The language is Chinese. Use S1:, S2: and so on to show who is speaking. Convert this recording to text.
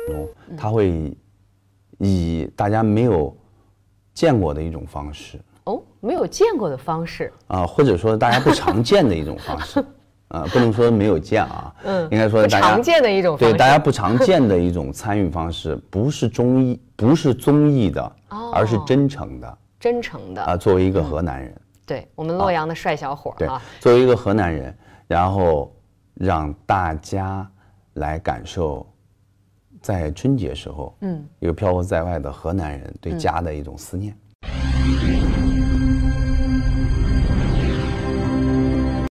S1: 目，他会以大家没有见过的一种方式。
S2: 哦，没有见过的方式
S1: 啊，或者说大家不常见的一种方式。不能说没有见啊，应该说大家
S2: 常见的一种方式，
S1: 对大家不常见的一种参与方式，不是综艺的，而是真诚的，
S2: 真诚的
S1: 作为一个河南人，
S2: 对我们洛阳的帅小伙
S1: 对，作为一个河南人，然后让大家来感受，在春节时候，一个漂泊在外的河南人对家的一种思念。